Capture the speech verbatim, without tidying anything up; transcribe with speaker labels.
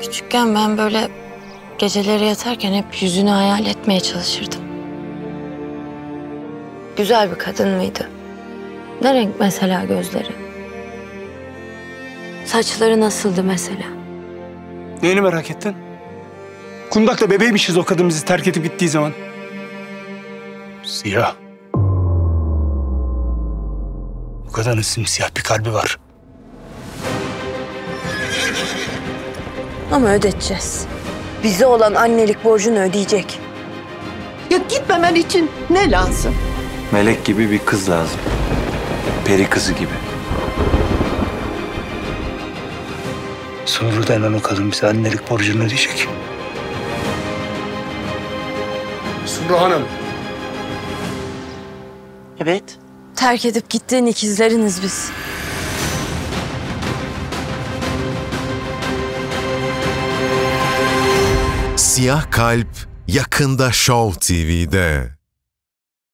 Speaker 1: Küçükken ben böyle geceleri yatarken hep yüzünü hayal etmeye çalışırdım. Güzel bir kadın mıydı? Ne renk mesela gözleri? Saçları nasıldı mesela?
Speaker 2: Neyini merak ettin? Kundak'ta bebeğmişiz o kadın bizi terk edip gittiği zaman. Siyah. Bu kadının simsiyah bir kalbi var.
Speaker 1: Ama ödeteceğiz. Bize olan annelik borcunu ödeyecek.
Speaker 3: Ya gitmemen için ne lazım?
Speaker 4: Melek gibi bir kız lazım. Peri kızı gibi.
Speaker 2: Sumru denen o kadın bize annelik borcunu ödeyecek. Sumru Hanım.
Speaker 3: Evet.
Speaker 1: Terk edip gittiğin ikizleriniz biz.
Speaker 5: Siyah Kalp yakında Show T V'de.